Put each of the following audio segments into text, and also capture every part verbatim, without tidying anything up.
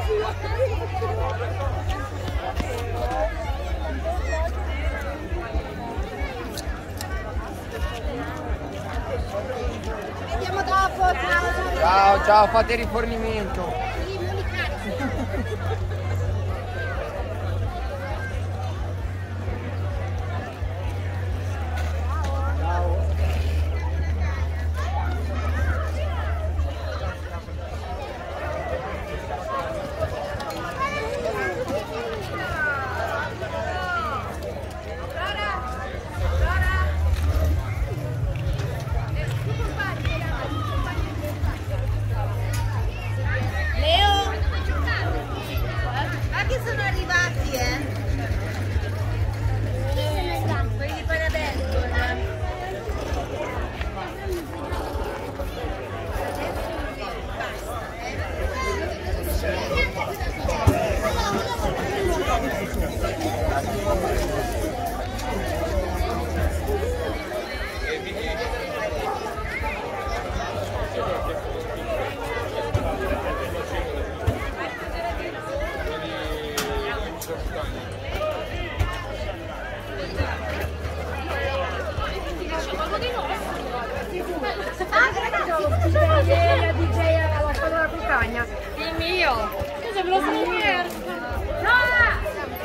Vediamo dopo, ciao. Ciao, ciao, fate rifornimento. Il mio! Scusa, me lo sono perso! No!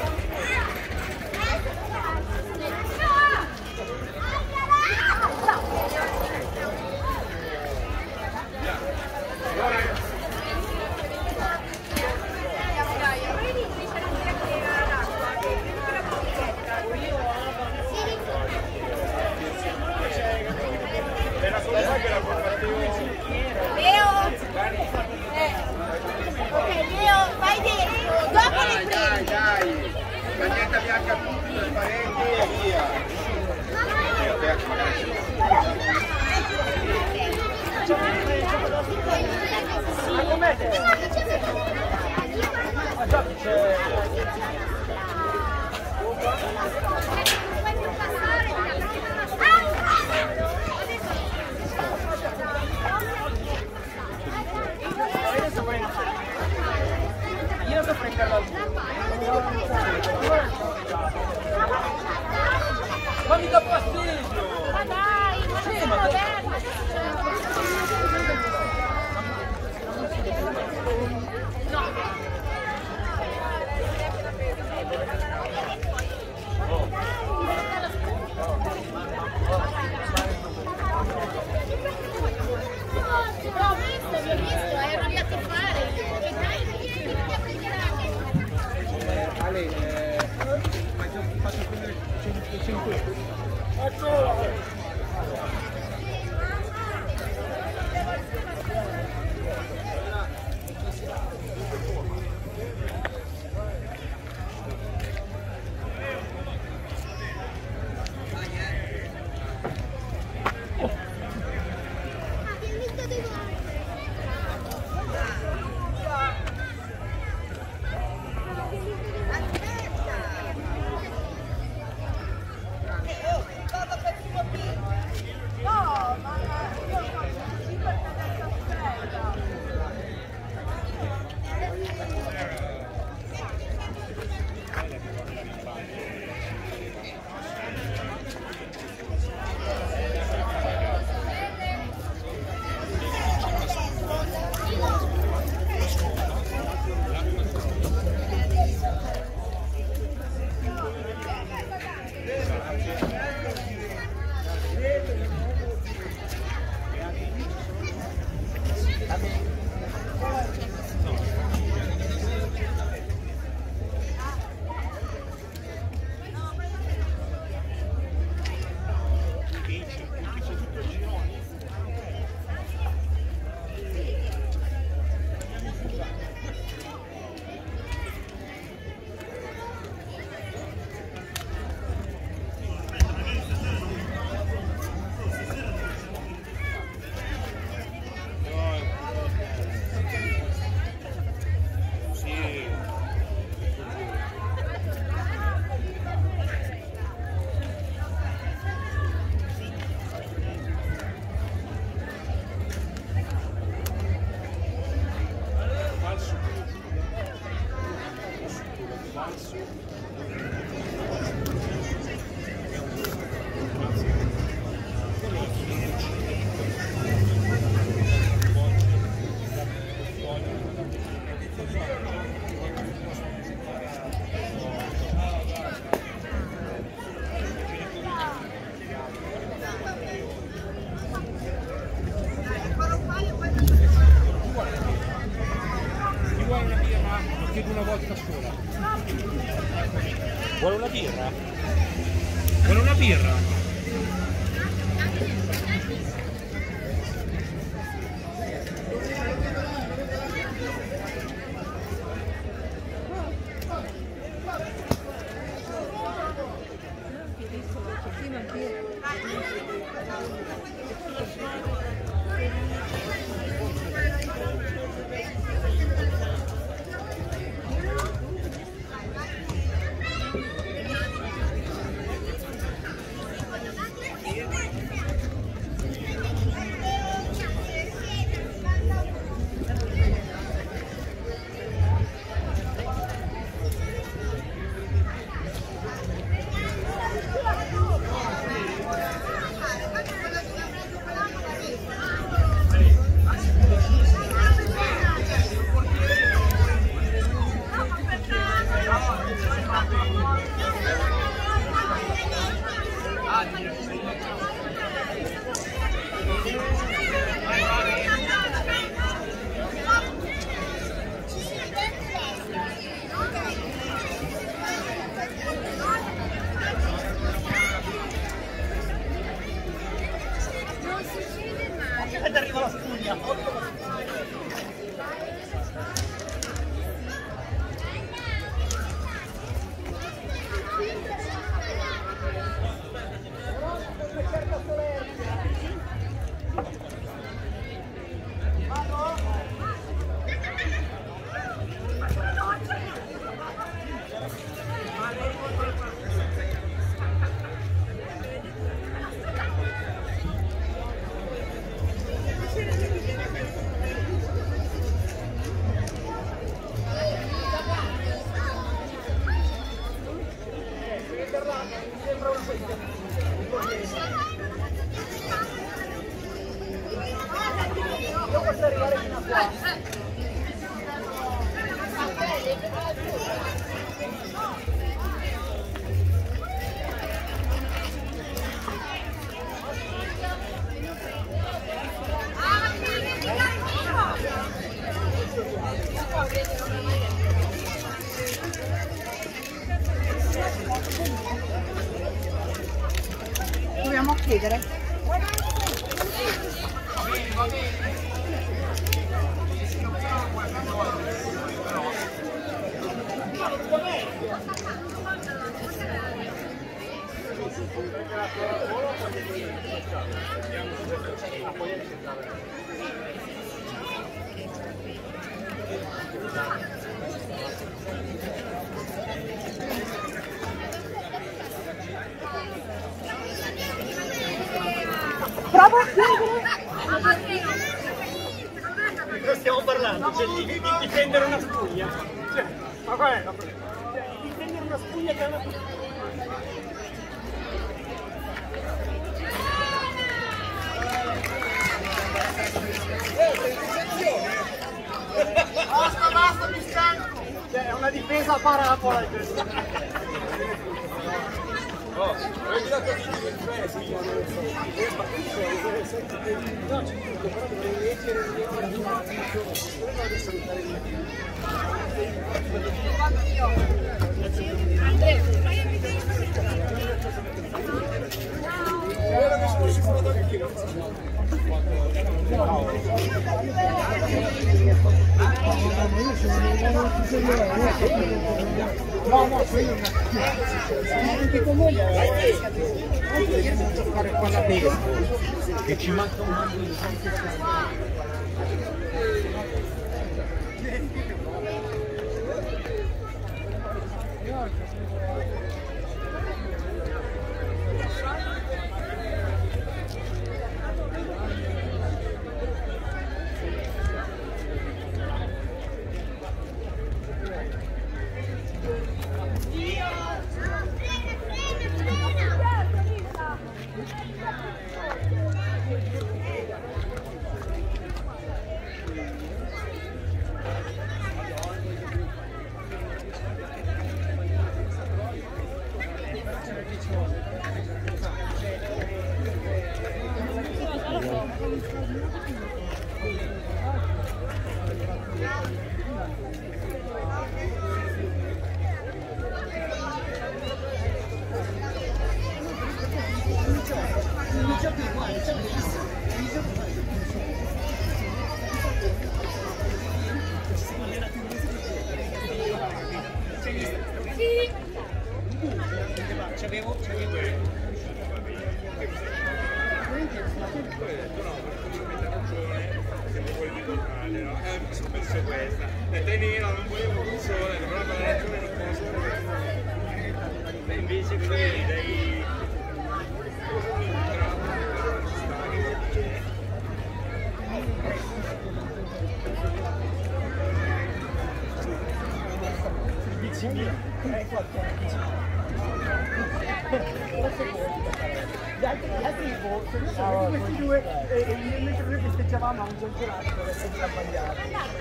Ma mi dà fastidio! Ma dai, ma sì, ma l'ho visto, l'ho visto, ero lì a fare. Ale, eh, faccio, faccio prendere cinque. chiedo una volta sola. Vuole una birra? Vuole una birra? Ed arriva la spugna. Io posso arrivare fino a qua. Proviamo a chiedere. Bravo a chiedere! Cosa stiamo parlando? Cioè di, di difendere una spugna? Cioè, ma qual è la problema? Cioè, difendere una spugna che è una spugna. Basta, basta, mi stanco! Cioè, è una difesa a parabola questa. Oh, prendi la tua video del presi. No, ci dico, però dovrei leggere no, no, quello anche con voi io non posso fare qua la pesca che ci manca un po' c'avevo, c'avevo. Eh, mi sono perso questa. La tenera non volevo un sole, però la ragione non posso. E invece quelli dei. Gli altri, gli altri sono questi due e mentre noi festeggiavamo a un gelato per essere sbagliati.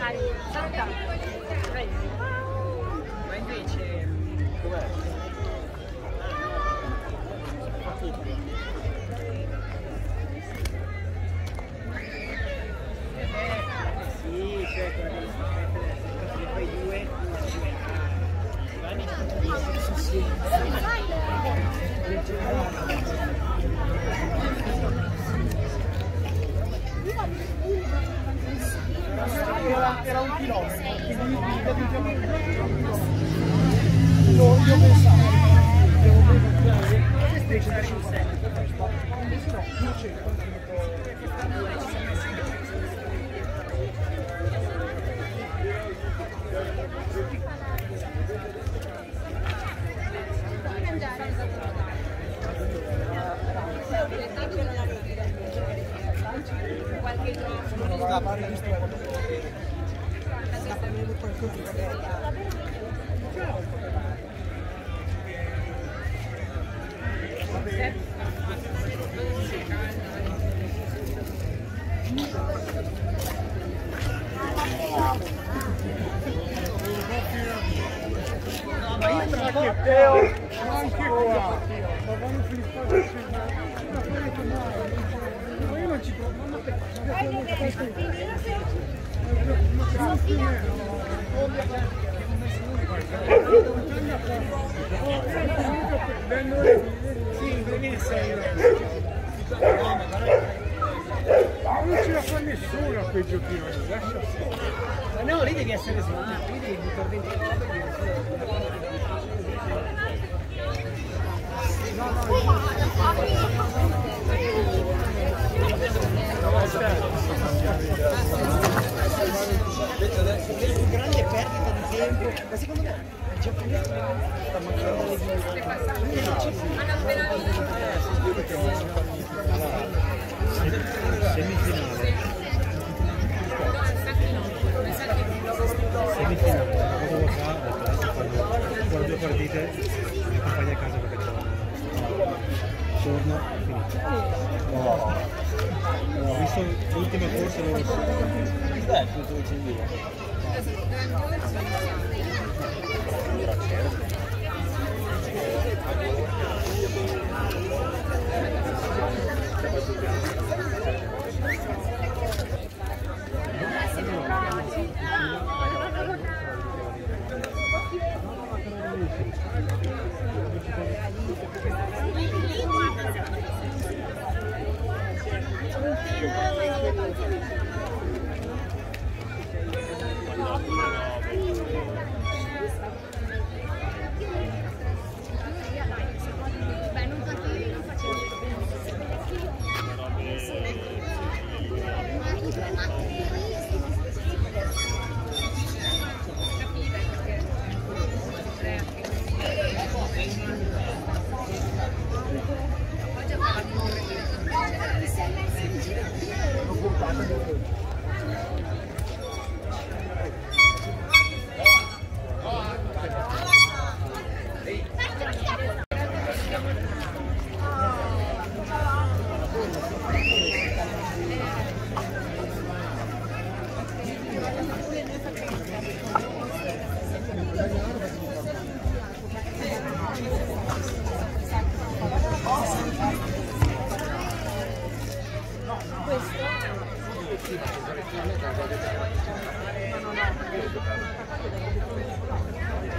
Ma invece dov'è? Sì, certo, e poi due, sì, sì. Era, era un chilometro, quindi no, io pensavo che da cinquanta, invece no, duecento. Da fare questo sta prendendo qualcosa di Matteo, anche qua, ma vanno flippati, ma io non ci provo, non ce la fa nessuno a quei giochini, lascia stare. Ma no, lì devi essere smart, lì devi buttare dentro le robe e No, no, la più grande perdita di tempo, ma secondo me il giapponese sta mancando le Semifinale. Semifinale, poco fa, ho due partite, mi accompagno a casa perché c'è torno, finito. Oh. Ho visto l'ultima corsa loro. Beh, tutto il civile. Questo?